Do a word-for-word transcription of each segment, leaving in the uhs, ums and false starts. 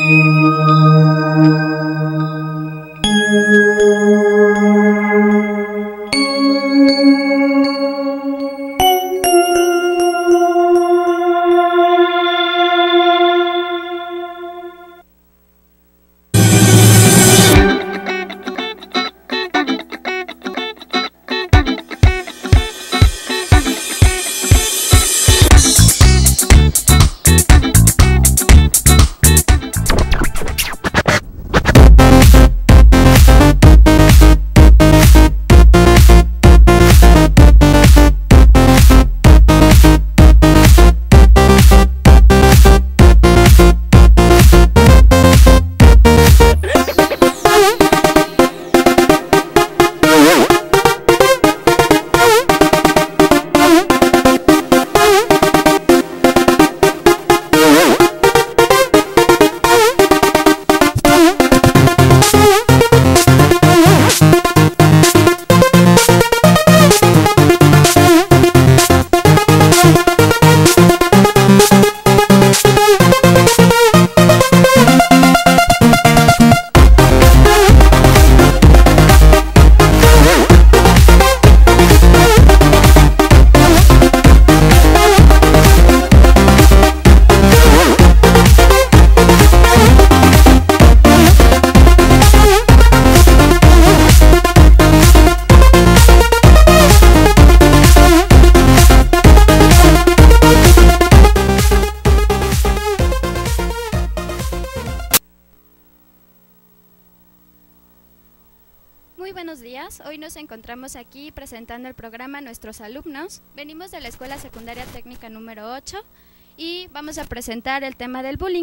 Muy buenos días, hoy nos encontramos aquí presentando el programa a nuestros alumnos. Venimos de la Escuela Secundaria Técnica número ocho y vamos a presentar el tema del bullying.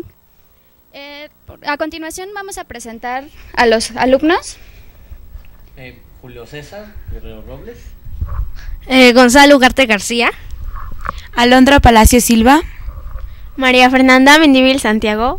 Eh, a continuación vamos a presentar a los alumnos. Eh, Julio César Guerrero Robles. Eh, Gonzalo Ugarte García. Alondra Palacio Silva. María Fernanda Mendívil Santiago.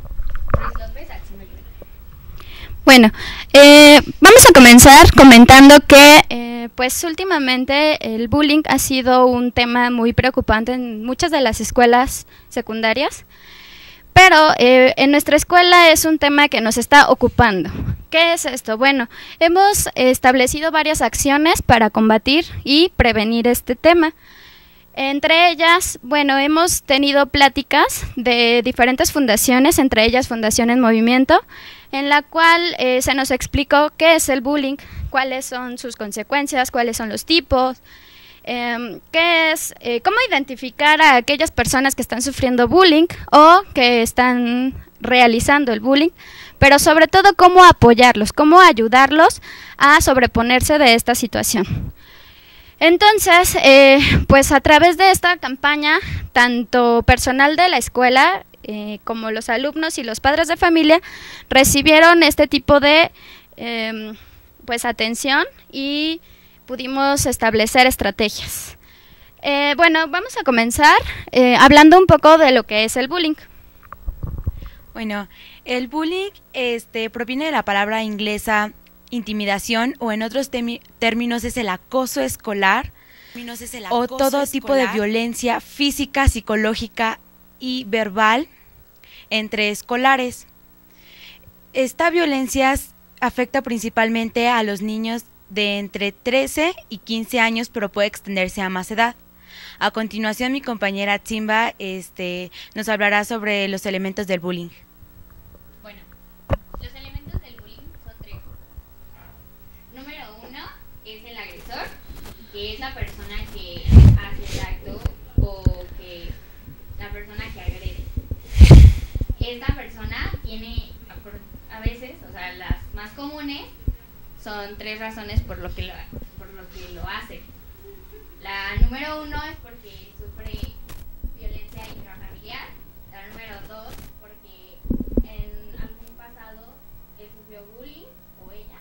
Bueno, eh, vamos a comenzar comentando que eh, pues últimamente el bullying ha sido un tema muy preocupante en muchas de las escuelas secundarias, pero eh, en nuestra escuela es un tema que nos está ocupando. ¿Qué es esto? Bueno, hemos establecido varias acciones para combatir y prevenir este tema. Entre ellas, bueno, hemos tenido pláticas de diferentes fundaciones, entre ellas Fundación en Movimiento, en la cual eh, se nos explicó qué es el bullying, cuáles son sus consecuencias, cuáles son los tipos, eh, qué es, eh, cómo identificar a aquellas personas que están sufriendo bullying o que están realizando el bullying, pero sobre todo cómo apoyarlos, cómo ayudarlos a sobreponerse de esta situación. Entonces, eh, pues a través de esta campaña, tanto personal de la escuela eh, como los alumnos y los padres de familia recibieron este tipo de eh, pues atención y pudimos establecer estrategias. Eh, bueno, vamos a comenzar eh, hablando un poco de lo que es el bullying. Bueno, el bullying este, proviene de la palabra inglesa intimidación, o en otros términos es el acoso escolar, es el acoso o todo escolar. Tipo de violencia física, psicológica y verbal entre escolares. Esta violencia afecta principalmente a los niños de entre trece y quince años, pero puede extenderse a más edad. A continuación, mi compañera Simba este, nos hablará sobre los elementos del bullying. Bueno, los elementos del bullying son tres. Número uno es el agresor, que es la persona que hace el acto o que la persona que agrede. Esta persona tiene a veces, o sea, las más comunes son tres razones por lo que lo, por lo que lo hace. La número uno es porque sufre violencia intrafamiliar. La número dos porque en algún pasado él sufrió bullying o ella.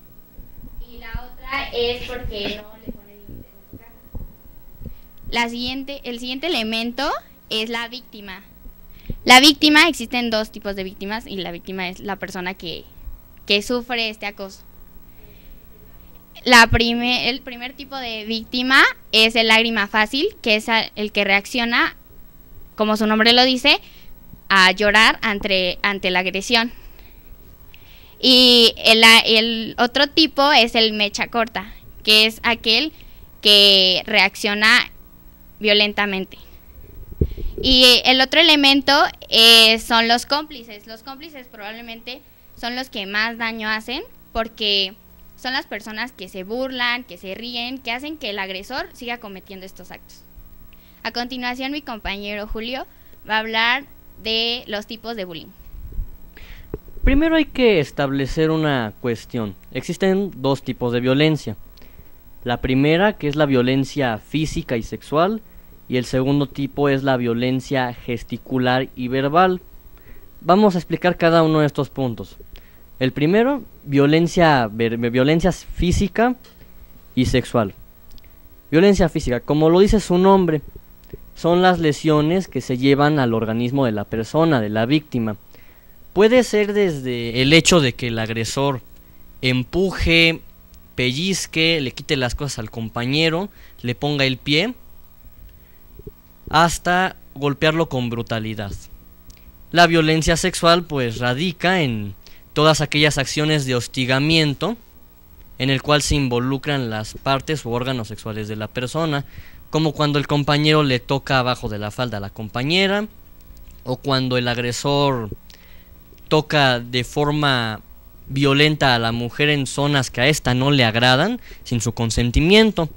Y la otra es porque no le pone límites en su casa. La siguiente, el siguiente elemento es la víctima. La víctima, existen dos tipos de víctimas y la víctima es la persona que, que sufre este acoso. La prime, el primer tipo de víctima es el lágrima fácil, que es el que reacciona, como su nombre lo dice, a llorar ante, ante la agresión. Y el, el otro tipo es el mecha corta, que es aquel que reacciona violentamente. Y el otro elemento eh, son los cómplices. Los cómplices probablemente son los que más daño hacen, porque son las personas que se burlan, que se ríen, que hacen que el agresor siga cometiendo estos actos. A continuación, mi compañero Julio va a hablar de los tipos de bullying. Primero hay que establecer una cuestión. Existen dos tipos de violencia. La primera, que es la violencia física y sexual, y el segundo tipo es la violencia gesticular y verbal. Vamos a explicar cada uno de estos puntos. El primero, violencia, violencia física y sexual. Violencia física, como lo dice su nombre, son las lesiones que se llevan al organismo de la persona, de la víctima. Puede ser desde el hecho de que el agresor empuje, pellizque, le quite las cosas al compañero, le ponga el pie, hasta golpearlo con brutalidad. La violencia sexual pues radica en todas aquellas acciones de hostigamiento en el cual se involucran las partes u órganos sexuales de la persona, como cuando el compañero le toca abajo de la falda a la compañera, o cuando el agresor toca de forma violenta a la mujer en zonas que a esta no le agradan, sin su consentimiento.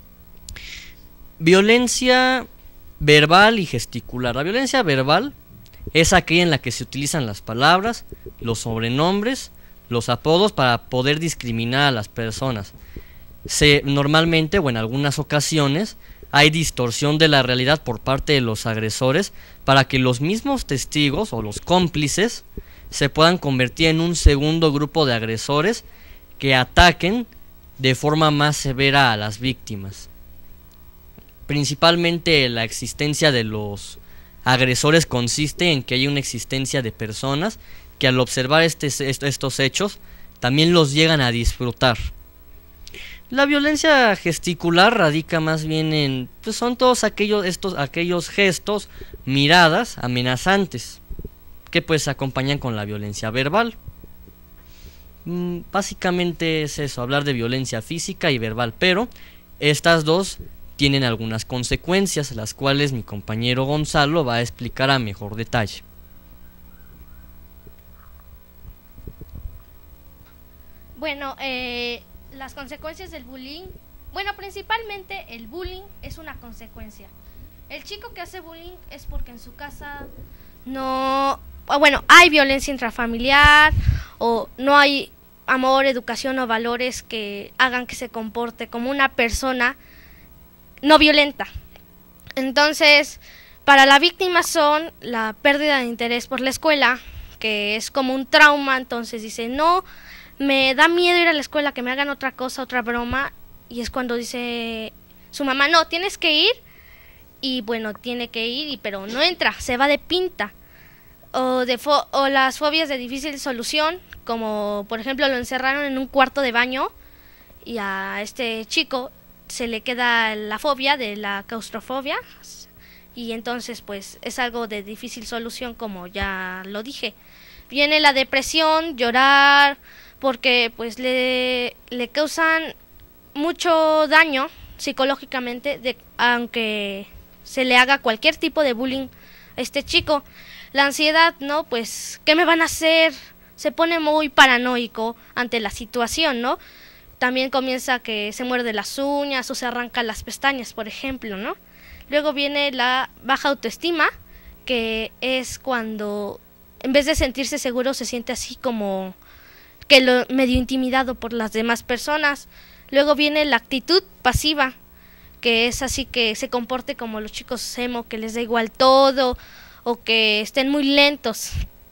Violencia verbal y gesticular. La violencia verbal es aquella en la que se utilizan las palabras, los sobrenombres, los apodos para poder discriminar a las personas. Se, normalmente o en algunas ocasiones hay distorsión de la realidad por parte de los agresores para que los mismos testigos o los cómplices se puedan convertir en un segundo grupo de agresores que ataquen de forma más severa a las víctimas. Principalmente la existencia de los agresores consiste en que hay una existencia de personas que al observar este, estos hechos también los llegan a disfrutar. La violencia gesticular radica más bien en, pues son todos aquellos, estos, aquellos gestos, miradas amenazantes que pues se acompañan con la violencia verbal. Mm, básicamente es eso, hablar de violencia física y verbal, pero estas dos tienen algunas consecuencias, las cuales mi compañero Gonzalo va a explicar a mejor detalle. Bueno, eh, las consecuencias del bullying, bueno, principalmente el bullying es una consecuencia. El chico que hace bullying es porque en su casa no, bueno, hay violencia intrafamiliar o no hay amor, educación o valores que hagan que se comporte como una persona no violenta. Entonces, para la víctima son la pérdida de interés por la escuela, que es como un trauma. Entonces dice, no, me da miedo ir a la escuela, que me hagan otra cosa, otra broma, y es cuando dice su mamá, no, tienes que ir, y bueno, tiene que ir, y, pero no entra, se va de pinta. O, de fo o las fobias de difícil solución, como por ejemplo lo encerraron en un cuarto de baño, y a este chico se le queda la fobia de la claustrofobia, y entonces pues es algo de difícil solución, como ya lo dije. Viene la depresión, llorar, porque pues le, le causan mucho daño psicológicamente, de, aunque se le haga cualquier tipo de bullying a este chico. La ansiedad, ¿no? Pues, ¿qué me van a hacer? Se pone muy paranoico ante la situación, ¿no? También comienza que se muerde las uñas o se arranca las pestañas, por ejemplo, ¿no? Luego viene la baja autoestima, que es cuando en vez de sentirse seguro se siente así como que lo medio intimidado por las demás personas. Luego viene la actitud pasiva, que es así que se comporte como los chicos emo, que les da igual todo o que estén muy lentos.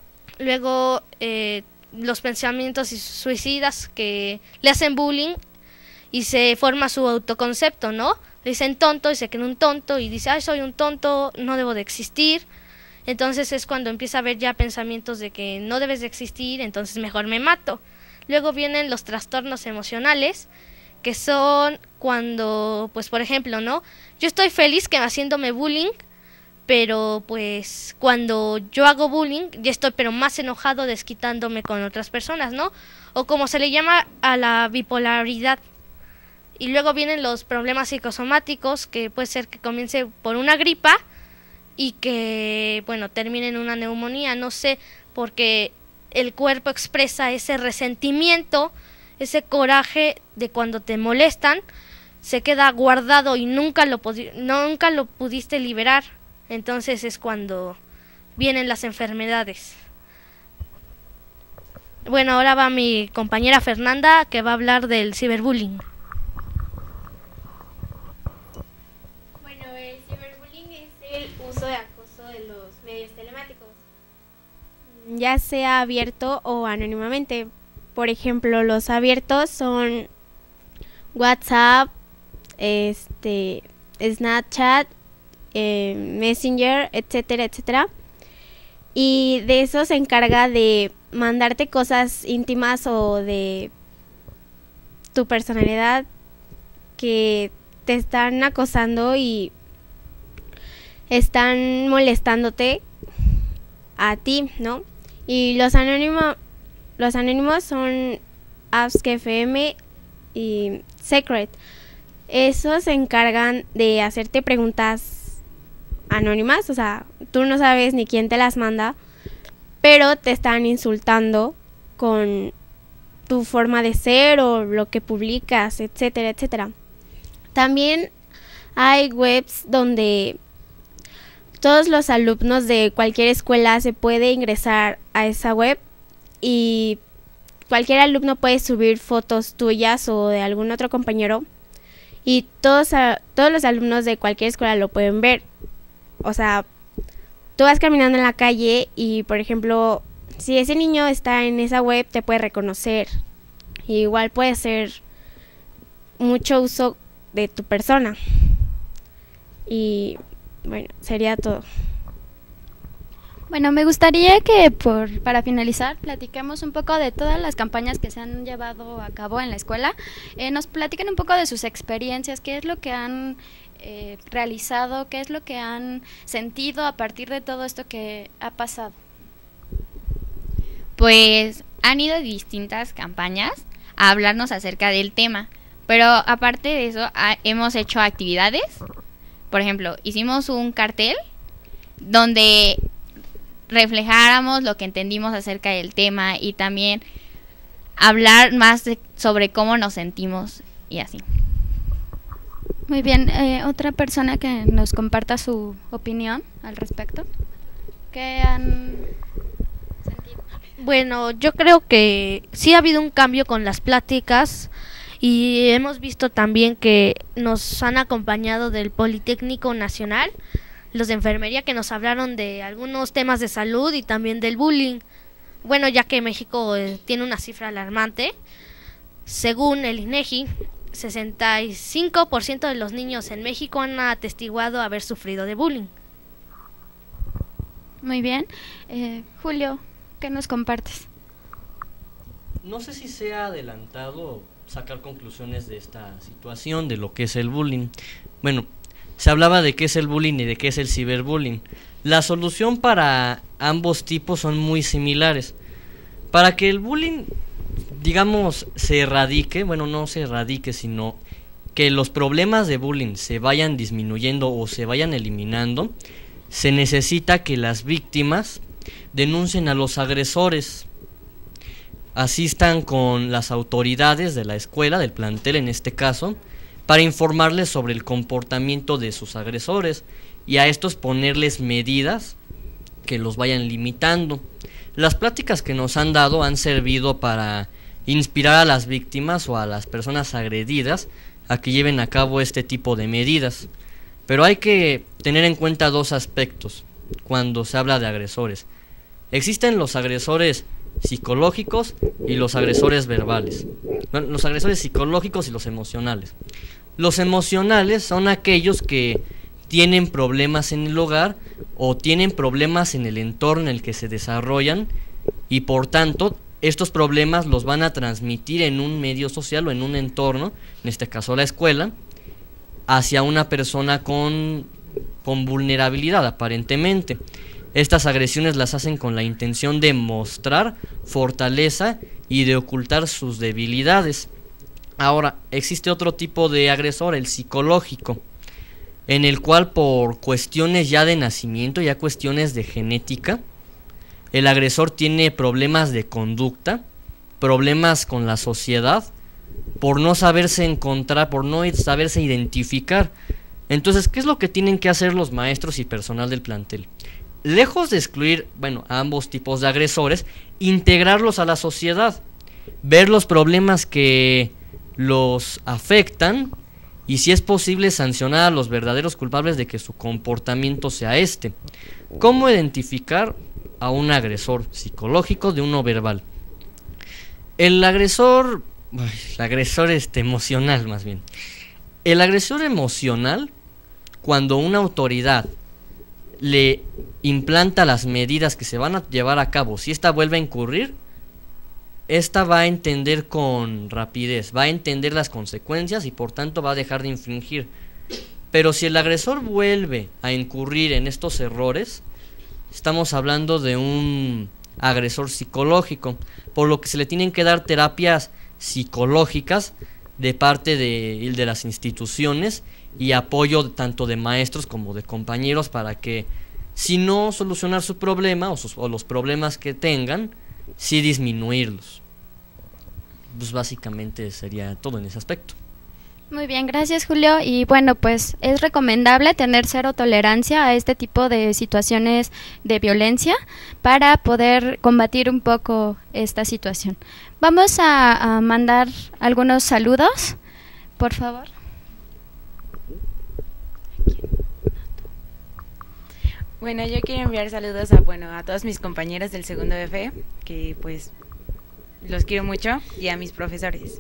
Luego eh, los pensamientos suicidas, que le hacen bullying y se forma su autoconcepto, ¿no? Le dicen tonto y se cree un tonto y dice, ay, soy un tonto, no debo de existir. Entonces es cuando empieza a haber ya pensamientos de que no debes de existir, entonces mejor me mato. Luego vienen los trastornos emocionales, que son cuando, pues por ejemplo, ¿no? Yo estoy feliz que haciéndome bullying, pero pues cuando yo hago bullying ya estoy pero más enojado, desquitándome con otras personas, ¿no? O como se le llama a la bipolaridad. Y luego vienen los problemas psicosomáticos, que puede ser que comience por una gripa y que, bueno, termine en una neumonía, no sé, porque el cuerpo expresa ese resentimiento, ese coraje de cuando te molestan, se queda guardado y nunca lo, nunca lo pudiste liberar. Entonces es cuando vienen las enfermedades. Bueno, ahora va mi compañera Fernanda, que va a hablar del ciberbullying. Bueno, el ciberbullying es el uso de acoso de los medios telemáticos, ya sea abierto o anónimamente. Por ejemplo, los abiertos son WhatsApp, este, Snapchat, eh, Messenger, etcétera, etcétera. Y de eso se encarga de mandarte cosas íntimas o de tu personalidad que te están acosando y están molestándote a ti, ¿no? Y los anónimos, los anónimos son Ask F M y Secret. Esos se encargan de hacerte preguntas anónimas, o sea, tú no sabes ni quién te las manda, pero te están insultando con tu forma de ser o lo que publicas, etcétera, etcétera. También hay webs donde todos los alumnos de cualquier escuela se puede ingresar a esa web y cualquier alumno puede subir fotos tuyas o de algún otro compañero y todos, todos los alumnos de cualquier escuela lo pueden ver. O sea, tú vas caminando en la calle y, por ejemplo, si ese niño está en esa web, te puede reconocer. Y igual puede ser mucho uso de tu persona. Y bueno, sería todo. Bueno, me gustaría que por para finalizar platiquemos un poco de todas las campañas que se han llevado a cabo en la escuela. Eh, nos platiquen un poco de sus experiencias, qué es lo que han eh, realizado, qué es lo que han sentido a partir de todo esto que ha pasado. Pues han ido distintas campañas a hablarnos acerca del tema, pero aparte de eso ha, hemos hecho actividades. Por ejemplo, hicimos un cartel donde reflejáramos lo que entendimos acerca del tema y también hablar más de, sobre cómo nos sentimos y así. Muy bien, eh, otra persona que nos comparta su opinión al respecto. ¿Qué han sentido? Bueno, yo creo que sí ha habido un cambio con las pláticas y hemos visto también que nos han acompañado del Politécnico Nacional, los de enfermería, que nos hablaron de algunos temas de salud y también del bullying. Bueno, ya que México eh, tiene una cifra alarmante, según el INEGI, sesenta y cinco por ciento de los niños en México han atestiguado haber sufrido de bullying. Muy bien. Eh, Julio, ¿qué nos compartes? No sé si sea adelantado sacar conclusiones de esta situación, de lo que es el bullying. Bueno, se hablaba de qué es el bullying y de qué es el ciberbullying. La solución para ambos tipos son muy similares. Para que el bullying, digamos, se erradique, bueno, no se erradique, sino que los problemas de bullying se vayan disminuyendo o se vayan eliminando, se necesita que las víctimas denuncien a los agresores, asistan con las autoridades de la escuela, del plantel en este caso, para informarles sobre el comportamiento de sus agresores y a estos ponerles medidas que los vayan limitando. Las pláticas que nos han dado han servido para inspirar a las víctimas o a las personas agredidas a que lleven a cabo este tipo de medidas. Pero hay que tener en cuenta dos aspectos cuando se habla de agresores. Existen los agresores psicológicos y los agresores verbales. Bueno, los agresores psicológicos y los emocionales. Los emocionales son aquellos que tienen problemas en el hogar o tienen problemas en el entorno en el que se desarrollan y por tanto estos problemas los van a transmitir en un medio social o en un entorno, en este caso la escuela, hacia una persona con con vulnerabilidad aparentemente. Estas agresiones las hacen con la intención de mostrar fortaleza y de ocultar sus debilidades. Ahora, existe otro tipo de agresor, el psicológico, en el cual por cuestiones ya de nacimiento, ya cuestiones de genética, el agresor tiene problemas de conducta, problemas con la sociedad, por no saberse encontrar, por no saberse identificar. Entonces, ¿qué es lo que tienen que hacer los maestros y personal del plantel? Lejos de excluir, bueno, a ambos tipos de agresores, integrarlos a la sociedad, ver los problemas que los afectan y, si es posible, sancionar a los verdaderos culpables de que su comportamiento sea este. ¿Cómo identificar a un agresor psicológico de uno verbal? El agresor, el agresor este, emocional más bien. El agresor emocional, cuando una autoridad le implanta las medidas que se van a llevar a cabo, si ésta vuelve a incurrir, ésta va a entender con rapidez, va a entender las consecuencias y por tanto va a dejar de infringir. Pero si el agresor vuelve a incurrir en estos errores, estamos hablando de un agresor psicológico, por lo que se le tienen que dar terapias psicológicas de parte de, de las instituciones y apoyo tanto de maestros como de compañeros para que, si no solucionar su problema o, sus, o los problemas que tengan, sí disminuirlos. Pues básicamente sería todo en ese aspecto. Muy bien, gracias Julio. Y bueno, pues es recomendable tener cero tolerancia a este tipo de situaciones de violencia para poder combatir un poco esta situación. Vamos a, a mandar algunos saludos, por favor. Bueno, yo quiero enviar saludos a, bueno, a todos mis compañeros del segundo F, que pues los quiero mucho, y a mis profesores.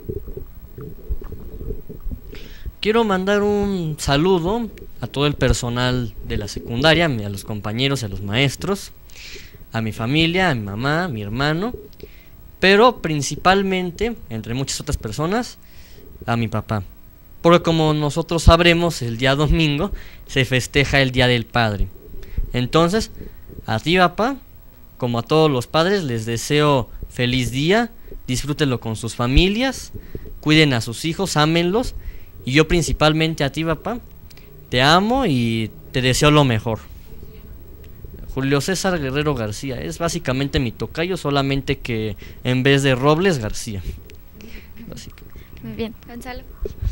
Quiero mandar un saludo a todo el personal de la secundaria, a los compañeros y a los maestros, a mi familia, a mi mamá, a mi hermano, pero principalmente, entre muchas otras personas, a mi papá. Porque como nosotros sabremos, el día domingo se festeja el Día del Padre. Entonces, a ti, papá, como a todos los padres, les deseo feliz día, disfrútenlo con sus familias, cuiden a sus hijos, ámenlos, y yo principalmente a ti, papá, te amo y te deseo lo mejor. Julio César Guerrero García, es básicamente mi tocayo, solamente que en vez de Robles, García. Básicamente. Muy bien, Gonzalo.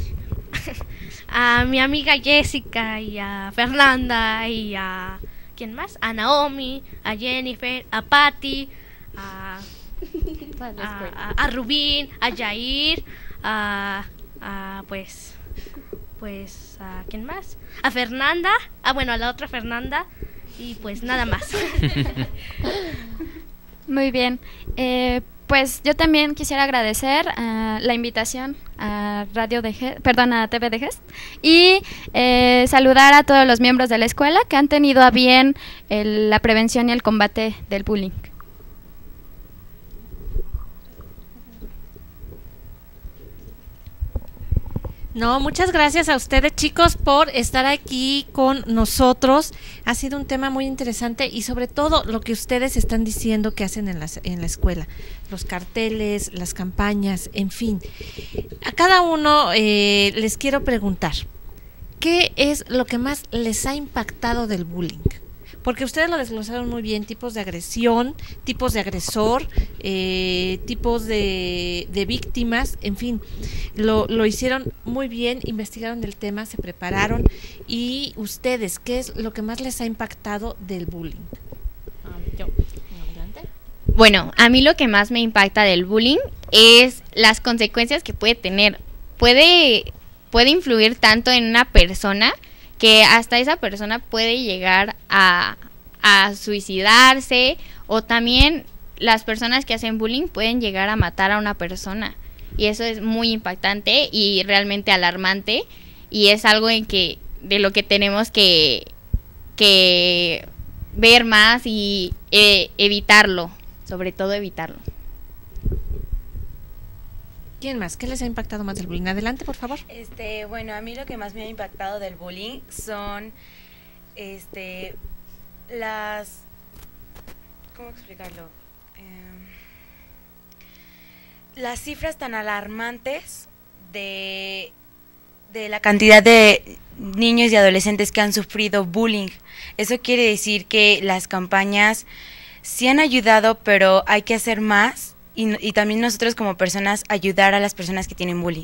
A mi amiga Jessica y a Fernanda y a... ¿quién más? A Naomi, a Jennifer, a Patty, a, a, a, a Rubín, a Jair, a, a pues, pues, a ¿quién más? A Fernanda, ah bueno, a la otra Fernanda, y pues nada más. Muy bien. Eh, pues yo también quisiera agradecer uh, la invitación a Radio de Gest, perdón, a T V de Gest, y eh, saludar a todos los miembros de la escuela que han tenido a bien el, la prevención y el combate del bullying. No, muchas gracias a ustedes, chicos, por estar aquí con nosotros. Ha sido un tema muy interesante y sobre todo lo que ustedes están diciendo que hacen en la, en la escuela, los carteles, las campañas, en fin. A cada uno eh, les quiero preguntar, ¿qué es lo que más les ha impactado del bullying? Porque ustedes lo desglosaron muy bien, tipos de agresión, tipos de agresor, eh, tipos de, de víctimas, en fin, lo, lo hicieron muy bien, investigaron el tema, se prepararon. Y ustedes, ¿qué es lo que más les ha impactado del bullying? Um, yo, adelante. Bueno, a mí lo que más me impacta del bullying es las consecuencias que puede tener. Puede, puede influir tanto en una persona que hasta esa persona puede llegar a, a suicidarse, o también las personas que hacen bullying pueden llegar a matar a una persona, y eso es muy impactante y realmente alarmante, y es algo en que de lo que tenemos que, que ver más y eh, evitarlo, sobre todo evitarlo. ¿Quién más? ¿Qué les ha impactado más del bullying? Adelante, por favor. Este, bueno, a mí lo que más me ha impactado del bullying son este, las, ¿cómo explicarlo? Eh, las cifras tan alarmantes de, de la cantidad de niños y adolescentes que han sufrido bullying. Eso quiere decir que las campañas sí han ayudado, pero hay que hacer más y, y también nosotros como personas ayudar a las personas que tienen bullying.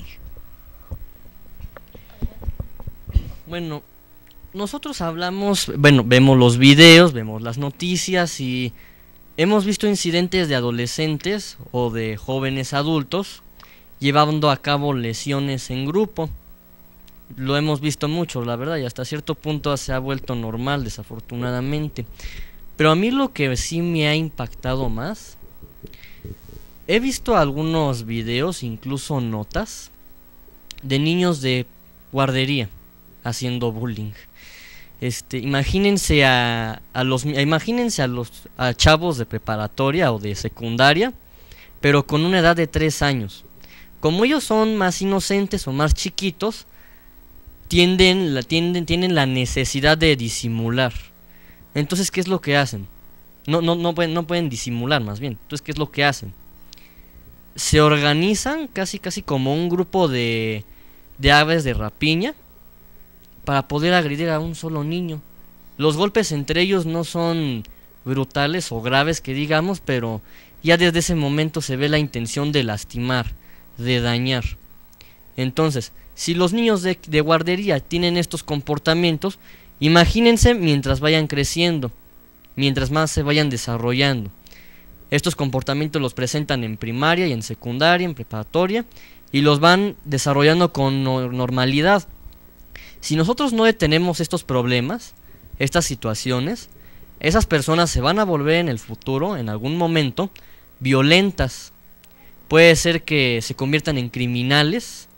Bueno, nosotros hablamos, bueno, vemos los videos, vemos las noticias y hemos visto incidentes de adolescentes o de jóvenes adultos llevando a cabo lesiones en grupo. Lo hemos visto mucho, la verdad, y hasta cierto punto se ha vuelto normal, desafortunadamente. Pero a mí lo que sí me ha impactado más, he visto algunos videos, incluso notas, de niños de guardería haciendo bullying. Este, imagínense a, a los imagínense a los a chavos de preparatoria o de secundaria, pero con una edad de tres años. Como ellos son más inocentes o más chiquitos, tienden la tienden tienen la necesidad de disimular. Entonces, ¿qué es lo que hacen? No no no pueden no pueden disimular, más bien. Entonces, ¿qué es lo que hacen? Se organizan casi casi como un grupo de de aves de rapiña para poder agredir a un solo niño. Los golpes entre ellos no son brutales o graves que digamos, pero ya desde ese momento se ve la intención de lastimar, de dañar. Entonces, si los niños de, de guardería tienen estos comportamientos, imagínense mientras vayan creciendo, mientras más se vayan desarrollando. Estos comportamientos los presentan en primaria y en secundaria, en preparatoria, y los van desarrollando con no- normalidad. Si nosotros no detenemos estos problemas, estas situaciones, esas personas se van a volver en el futuro, en algún momento, violentas. Puede ser que se conviertan en criminales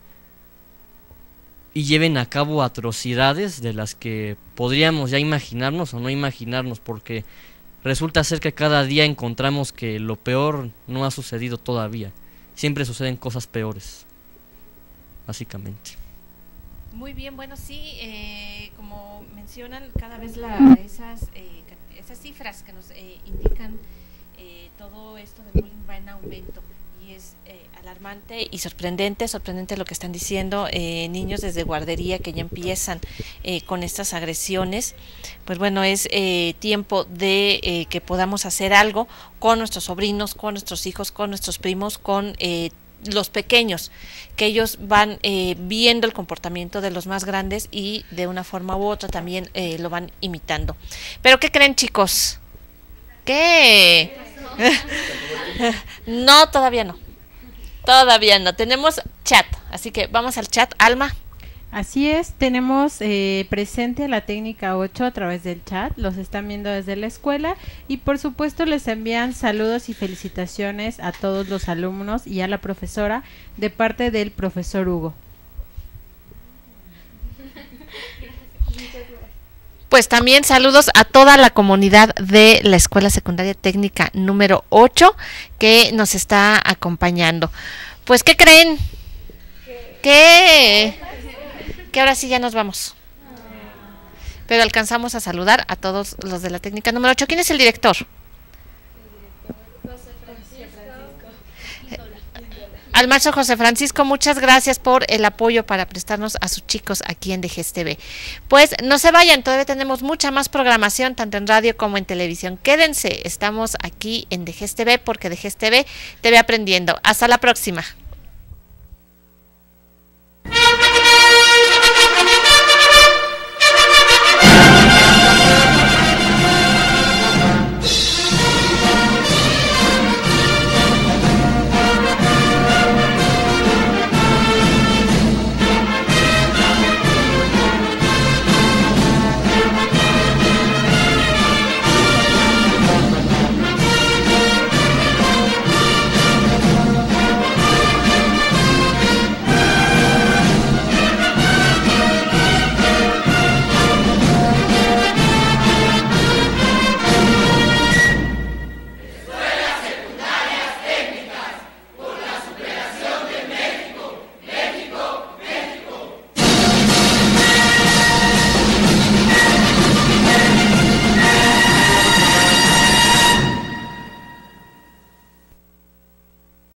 y lleven a cabo atrocidades de las que podríamos ya imaginarnos o no imaginarnos, porque resulta ser que cada día encontramos que lo peor no ha sucedido todavía. Siempre suceden cosas peores, básicamente. Muy bien, bueno, sí, eh, como mencionan, cada vez la, esas, eh, esas cifras que nos eh, indican eh, todo esto del bullying va en aumento y es eh, alarmante y sorprendente, sorprendente lo que están diciendo eh, niños desde guardería que ya empiezan eh, con estas agresiones. Pues bueno, es eh, tiempo de eh, que podamos hacer algo con nuestros sobrinos, con nuestros hijos, con nuestros primos, con eh, los pequeños, que ellos van eh, viendo el comportamiento de los más grandes y de una forma u otra también eh, lo van imitando. Pero ¿qué creen, chicos? ¿Qué? No, todavía no. Todavía no. Tenemos chat, así que vamos al chat. Alma. Así es, tenemos eh, presente a la técnica ocho a través del chat, los están viendo desde la escuela y por supuesto les envían saludos y felicitaciones a todos los alumnos y a la profesora de parte del profesor Hugo. Pues también saludos a toda la comunidad de la Escuela Secundaria Técnica número ocho que nos está acompañando. Pues, ¿qué creen? ¿Qué? Que ahora sí ya nos vamos. Pero alcanzamos a saludar a todos los de la técnica número ocho. ¿Quién es el director? Al maestro José Francisco, muchas gracias por el apoyo para prestarnos a sus chicos aquí en D G S T V. Pues no se vayan, todavía tenemos mucha más programación, tanto en radio como en televisión. Quédense, estamos aquí en D G S T V porque D G S T V te ve aprendiendo. Hasta la próxima.